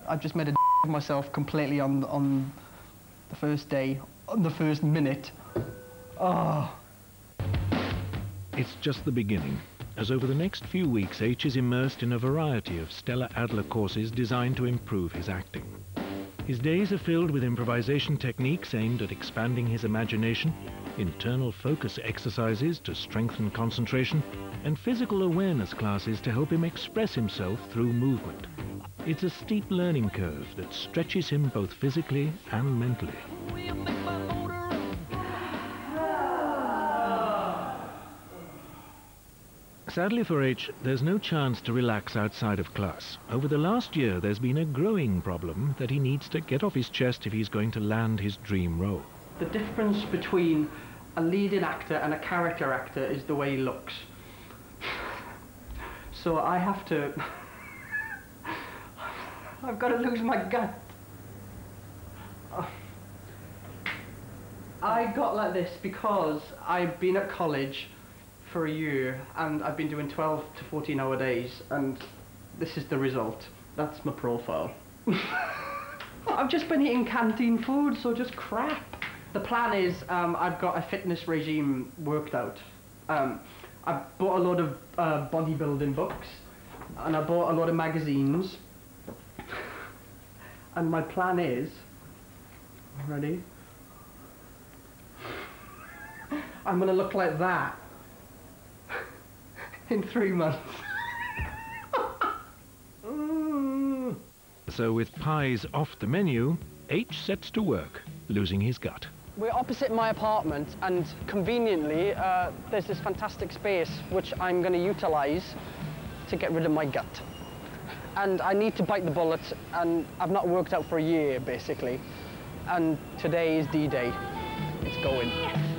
I just made a of myself completely on the first day, on the first minute. Oh. It's just the beginning, as over the next few weeks H is immersed in a variety of Stella Adler courses designed to improve his acting. His days are filled with improvisation techniques aimed at expanding his imagination, internal focus exercises to strengthen concentration, and physical awareness classes to help him express himself through movement. It's a steep learning curve that stretches him both physically and mentally. Sadly for H, there's no chance to relax outside of class. Over the last year, there's been a growing problem that he needs to get off his chest if he's going to land his dream role. The difference between a leading actor and a character actor is the way he looks. So I have to... I've got to lose my gut. I got like this because I've been at college for a year and I've been doing 12 to 14-hour days, and this is the result. That's my profile. I've just been eating canteen food, so just crap. The plan is I've got a fitness regime worked out. I've bought a lot of bodybuilding books, and I bought a lot of magazines. And my plan is, ready? I'm gonna look like that in 3 months. So with pies off the menu, H sets to work, losing his gut. We're opposite my apartment, and conveniently there's this fantastic space which I'm going to utilize to get rid of my gut. And I need to bite the bullet, and I've not worked out for a year basically, and today is D-Day. It's going.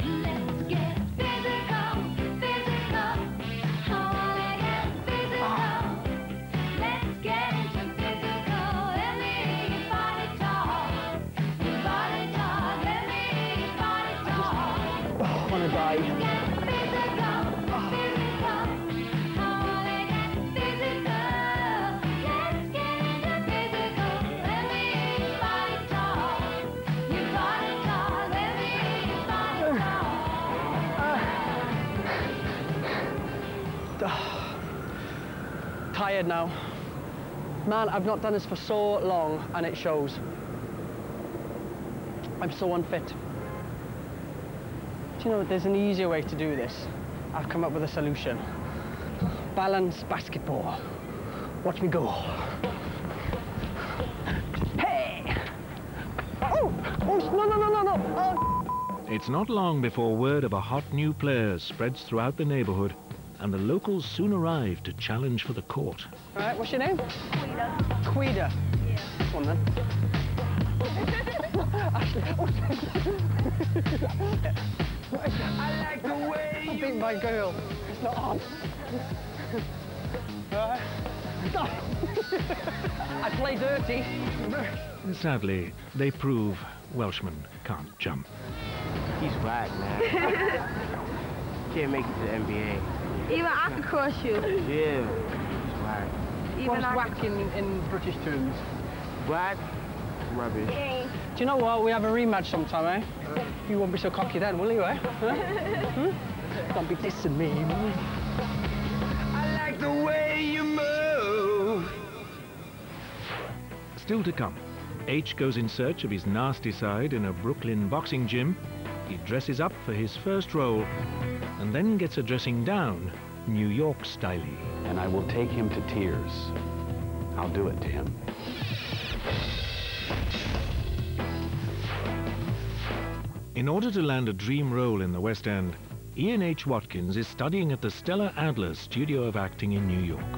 Tired now. Man, I've not done this for so long, and it shows. I'm so unfit. Do you know, there's an easier way to do this. I've come up with a solution. Balance basketball. Watch me go. Hey! Oh! Oh, no. Oh. It's not long before word of a hot new player spreads throughout the neighborhood, and the locals soon arrive to challenge for the court. All right, what's your name? Quita. Quita. Yeah. Come on, then. I like the way I beat my girl. It's not on. I play dirty. Sadly, they prove Welshmen can't jump. He's whack, man. Can't make it to the NBA. Even I could crush you. Yeah, he's whack. What's whack in British terms? Whack? Rubbish. Do you know what? We have a rematch sometime, eh? You won't be so cocky then, will you, eh? Huh? Don't be dissing me. I like the way you move. Still to come, H goes in search of his nasty side in a Brooklyn boxing gym. He dresses up for his first role, and then gets a dressing down, New York style. And I will take him to tears. I'll do it to him. In order to land a dream role in the West End, H Watkins is studying at the Stella Adler Studio of Acting in New York.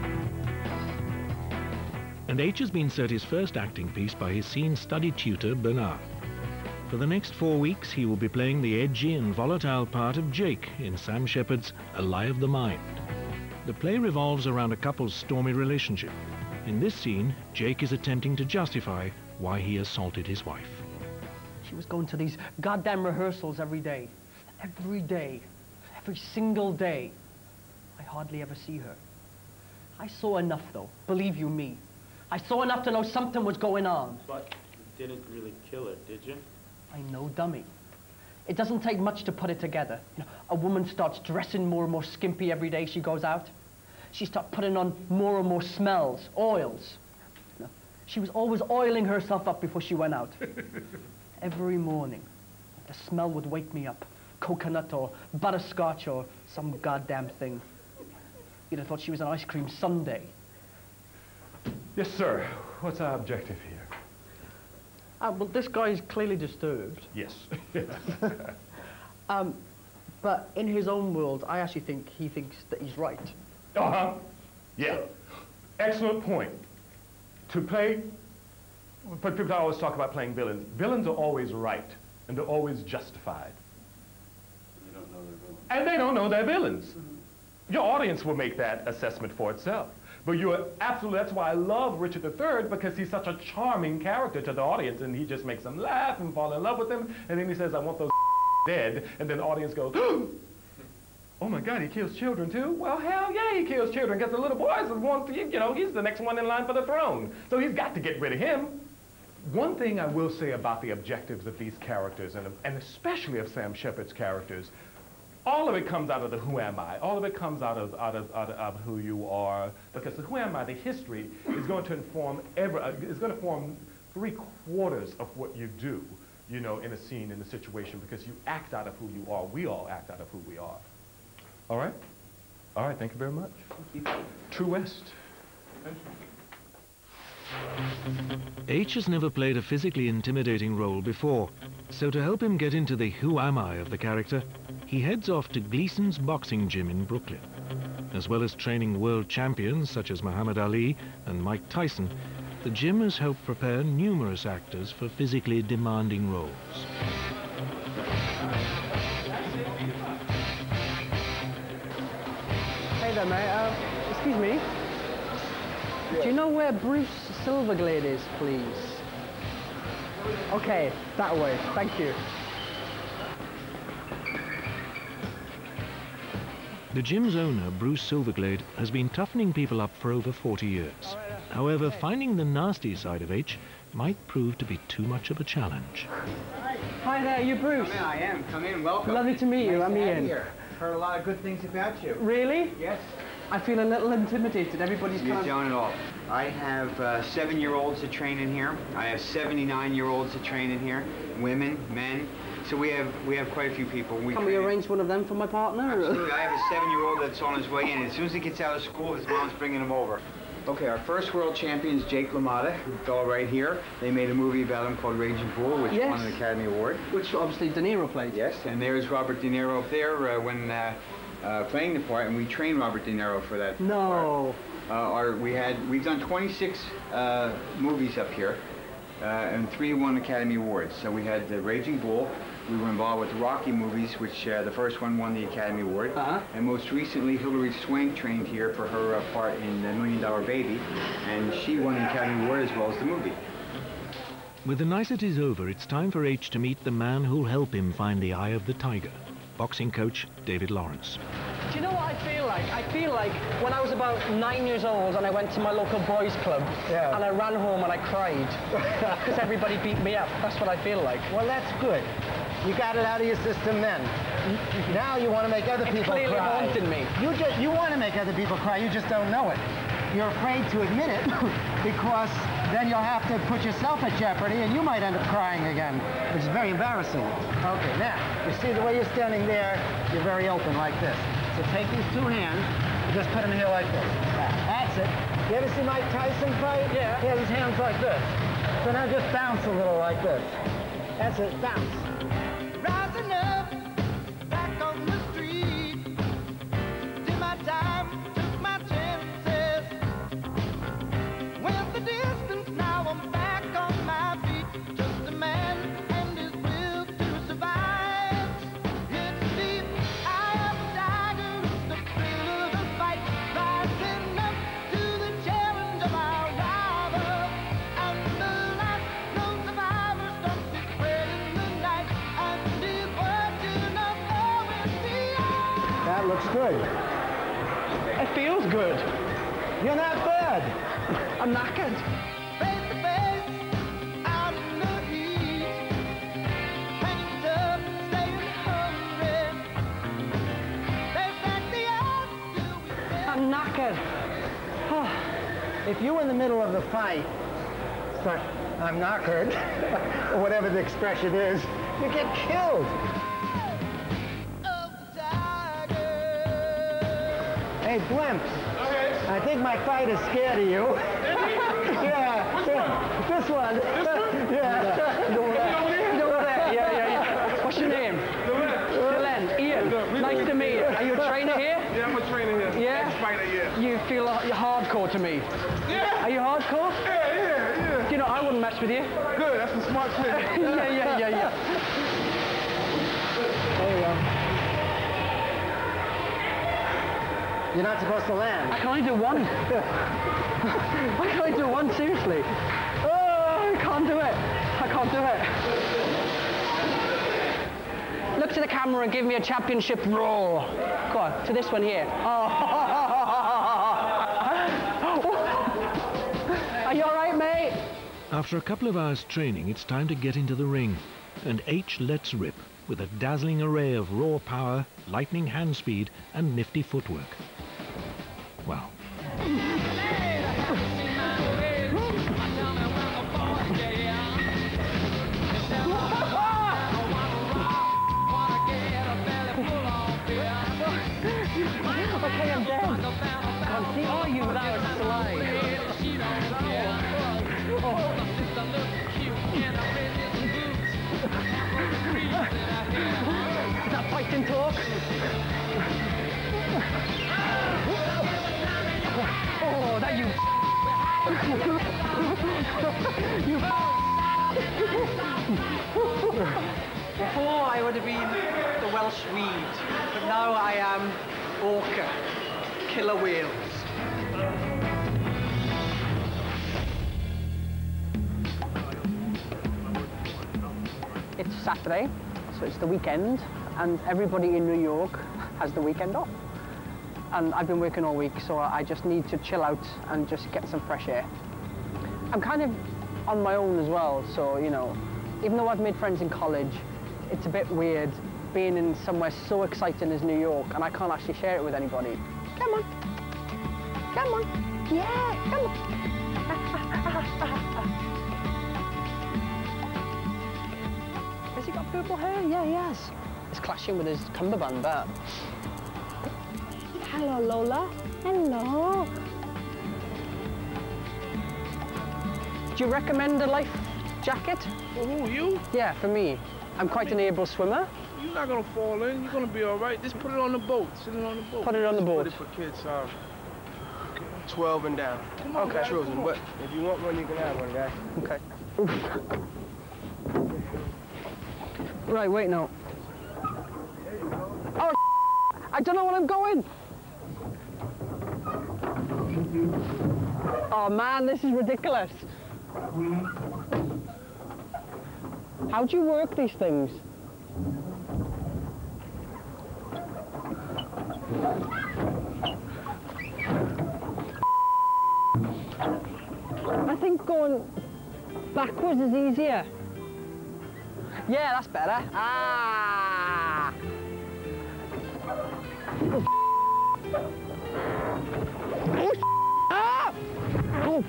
And H has been set his first acting piece by his scene study tutor, Bernard. For the next 4 weeks, he will be playing the edgy and volatile part of Jake in Sam Shepard's A Lie of the Mind. The play revolves around a couple's stormy relationship. In this scene, Jake is attempting to justify why he assaulted his wife. She was going to these goddamn rehearsals every day. Every day. Every single day. I hardly ever see her. I saw enough, though, believe you me, I saw enough to know something was going on. But you didn't really kill her, did you? I know, dummy. It doesn't take much to put it together. You know, a woman starts dressing more and more skimpy every day she goes out. She starts putting on more and more smells, oils. You know, she was always oiling herself up before she went out. Every morning, the smell would wake me up. Coconut or butterscotch or some goddamn thing. You'd have thought she was an ice cream sundae. Yes, sir. What's our objective here? Well, this guy is clearly disturbed. Yes. But in his own world, I actually think he thinks that he's right. Uh-huh. Yeah. Excellent point. To play, but people always talk about playing villains. Villains are always right, and they're always justified. You don't know they're villains. And they don't know they're villains. Your audience will make that assessment for itself. But you are absolutely, that's why I love Richard III, because he's such a charming character to the audience, and he just makes them laugh and fall in love with them, and then he says, I want those dead, and then the audience goes, oh my God, he kills children too? Well, hell yeah, he kills children, because the little boys want to, you know, he's the next one in line for the throne. So he's got to get rid of him. One thing I will say about the objectives of these characters, and especially of Sam Shepard's characters, all of it comes out of the who am I. All of it comes out of who you are, because the who am I, the history, is going to inform is going to form 3/4 of what you do, you know, in a scene, in a situation, because you act out of who you are. We all act out of who we are. All right? All right, thank you very much. Thank you. True West. H has never played a physically intimidating role before, so to help him get into the who am I of the character, he heads off to Gleason's boxing gym in Brooklyn. As well as training world champions such as Muhammad Ali and Mike Tyson, the gym has helped prepare numerous actors for physically demanding roles. Hey there, mate. Excuse me. Do you know where Bruce Silverglade is, please? Okay, that way. Thank you. The gym's owner, Bruce Silverglade, has been toughening people up for over 40 years. However, finding the nasty side of H might prove to be too much of a challenge. Hi there, you Bruce? Come in, I am. Come in, welcome. Lovely to meet you. Nice I'm to have Ian. you here. Heard a lot of good things about you. Really? Yes. I feel a little intimidated. Everybody's You kind of... don't at all. I have 7-year-olds that train in here. I have 79-year-olds that train in here. Women, men. So we have quite a few people. Can we arrange one of them for my partner? Absolutely. I have a 7-year-old that's on his way in. As soon as he gets out of school, his mom's bringing him over. Okay, our first world champion is Jake LaMotta, the fellow right here. They made a movie about him called Raging Bull, which won an Academy Award. Which obviously De Niro played. Yes, and there's Robert De Niro up there when playing the part, and we trained Robert De Niro for that No. part. We've done 26 movies up here, and 3 won Academy Awards. So we had the Raging Bull. We were involved with the Rocky movies, which the first one won the Academy Award. And most recently, Hilary Swank trained here for her part in The $1 Million Baby, and she won the Academy Award as well as the movie. With the niceties over, it's time for H to meet the man who'll help him find the eye of the tiger, boxing coach David Lawrence. Do you know what I feel like? I feel like when I was about 9 years old and I went to my local boys club and I ran home and I cried because everybody beat me up. That's what I feel like. Well, that's good. You got it out of your system then. Now you want to make other people cry. It clearly haunted me. You want to make other people cry, you just don't know it. You're afraid to admit it because then you'll have to put yourself at jeopardy and you might end up crying again, which is very embarrassing. Okay, now, you see the way you're standing there, you're very open like this. So take these 2 hands and just put them here like this. That's it. You ever see Mike Tyson fight? Yeah. He has his hands like this. So now just bounce a little like this. That's it, bounce. Rising up, back on the street, did my time, took my chances. Went the distance, now I'm back on my feet. Just a man and his will to survive. It's deep, I am a tiger, the thrill of the fight. Rising up to the challenge of our rival. And the light, no survivors, don't be spread in the night. And he's watching us all in the eye. That looks good. It feels good. You're not bad. I'm knackered. Face to face, out in the heat. Hanging up, staying hungry. There's that the odds do we I'm knackered. Oh. If you in the middle of the fight start, I'm knackered, or whatever the expression is, you get killed. of the tiger. Hey, Blimp. I think my fight is scared of you. Yeah. This one. Yeah. Over there. Yeah. What's your name? Dylan. Ian. Nice to meet you. Are you a trainer here? Yeah, I'm a trainer here. Yeah? Ex-fighter, yeah. You feel you're hardcore to me. Yeah. Are you hardcore? Yeah. Do you know, I wouldn't mess with you. Good, that's a smart trick. Yeah. There you go. You're not supposed to land. I can only do one. I can only do one, seriously. Oh, I can't do it. I can't do it. Look to the camera and give me a championship roar. Go on, to this one here. Oh. Are you all right, mate? After a couple of hours training, it's time to get into the ring. And H lets rip with a dazzling array of raw power, lightning hand speed, and nifty footwork. Wow. Okay, I'm dead. Can't see all you without a slide. Is that fighting talk? Oh, that you. Before I would have been the Welsh weed, but now I am Orca, killer whales. It's Saturday, so it's the weekend, and everybody in New York has the weekend off. And I've been working all week, so I just need to chill out and just get some fresh air. I'm kind of on my own as well, so, you know, even though I've made friends in college, it's a bit weird being in somewhere so exciting as New York, and I can't actually share it with anybody. Come on. Come on. Yeah, come on. Has he got purple hair? Yeah, he has. It's clashing with his cummerbund, but... Hello, Lola. Hello. Do you recommend a life jacket? For who, you? Yeah, for me. I'm quite an able swimmer. You're not gonna fall in. You're gonna be all right. Just put it on the boat. Sit it on the boat. Put it on the boat. Put it for kids, 12 and down. Come on, Okay. guys, Children, come on. but if you want one, you can have one, guys. Okay. Right, wait, no. Oh, I don't know where I'm going. Oh man, this is ridiculous. How do you work these things? I think going backwards is easier. Yeah, that's better. Ah! Oh, oh, ah! Oh,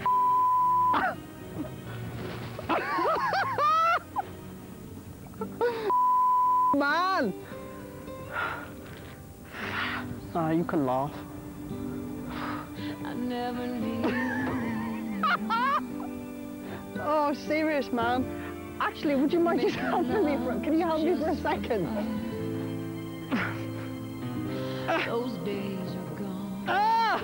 man! Ah, you can laugh. I never leave. Oh, serious, man. Actually, would you mind just helping me? Can you help me for a second? Those days are gone. Ah!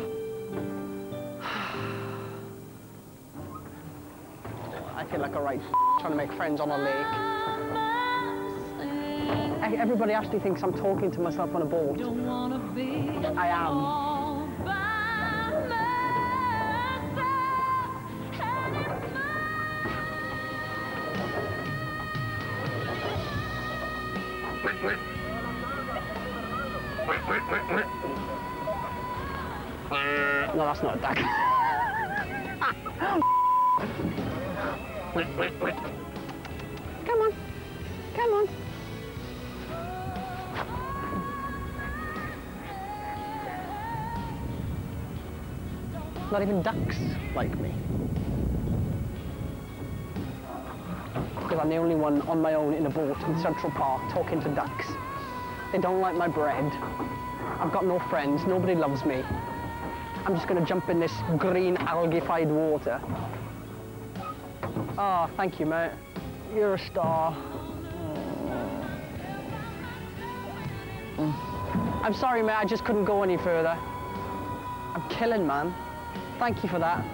I feel like a right trying to make friends on a lake. Everybody actually thinks I'm talking to myself on a boat. Don't wanna be I am. all by No, that's not a duck. Come on. Come on. Not even ducks like me. Because I'm the only one on my own in a boat in Central Park talking to ducks. They don't like my bread. I've got no friends. Nobody loves me. I'm just going to jump in this green algae-fied water. Oh, thank you, mate. You're a star. I'm sorry, mate. I just couldn't go any further. I'm killing, man. Thank you for that.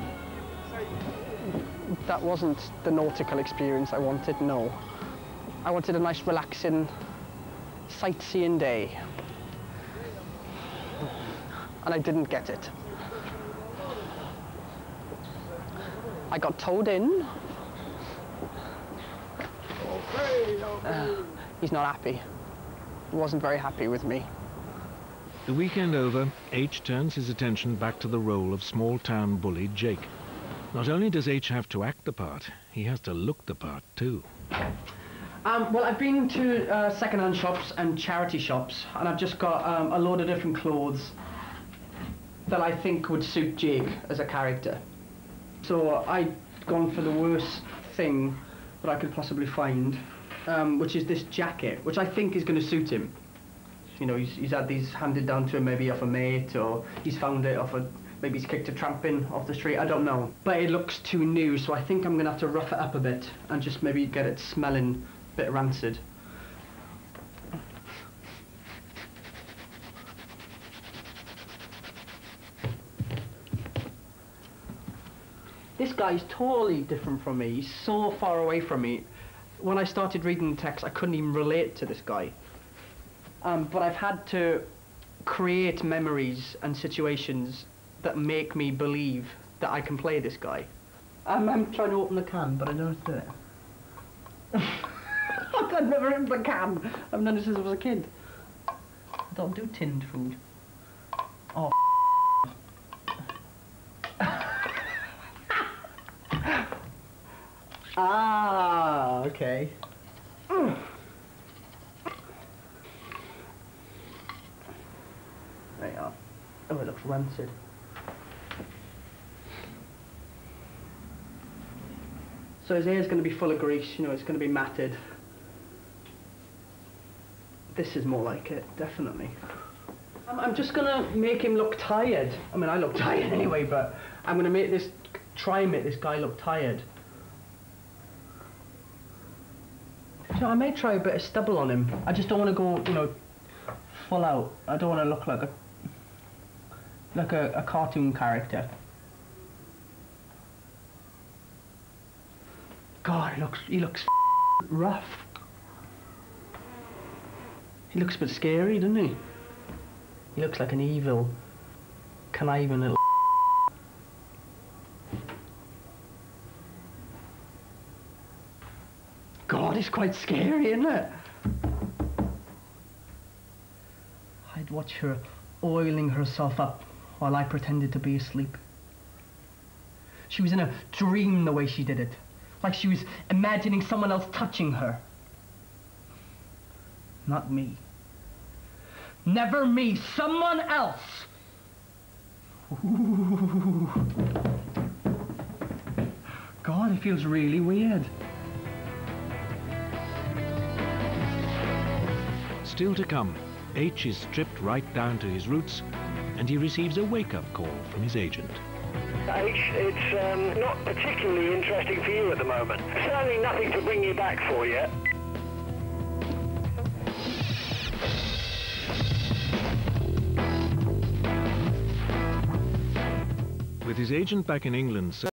That wasn't the nautical experience I wanted, no. I wanted a nice, relaxing, sightseeing day. And I didn't get it. I got towed in. He's not happy. He wasn't very happy with me. The weekend over, H turns his attention back to the role of small-town bully Jake. Not only does H have to act the part, he has to look the part too. Well, I've been to second-hand shops and charity shops, and I've just got a load of different clothes that I think would suit Jake as a character. So I've gone for the worst thing that I could possibly find, which is this jacket, which I think is going to suit him. You know, he's had these handed down to him maybe off a mate, or he's found it off a... Maybe he's kicked a tramp in off the street, I don't know. But it looks too new, so I think I'm going to have to rough it up a bit and just maybe get it smelling a bit rancid. This guy's totally different from me. He's so far away from me. When I started reading the text, I couldn't even relate to this guy. But I've had to create memories and situations that make me believe that I can play this guy. I'm trying to open the can, but I don't do it. I've never opened the can. I've done it since I was a kid. I don't do tinned food. Oh. Ah, okay. There you are. Oh, it looks rancid. So his hair's going to be full of grease, you know, it's going to be matted. This is more like it, definitely. I'm just going to make him look tired. I mean, I look tired anyway, but I'm going to try and make this guy look tired. So I may try a bit of stubble on him. I just don't want to go, you know, full out. I don't want to look like a cartoon character. God, he looks rough. He looks a bit scary, doesn't he? He looks like an evil, conniving little... God, it's quite scary, isn't it? I'd watch her oiling herself up while I pretended to be asleep. She was in a dream the way she did it. Like she was imagining someone else touching her. Not me. Never me, someone else! Ooh. God, it feels really weird. Still to come, H is stripped right down to his roots, and he receives a wake-up call from his agent. H, it's not particularly interesting for you at the moment. Certainly nothing to bring you back for yet. With his agent back in England,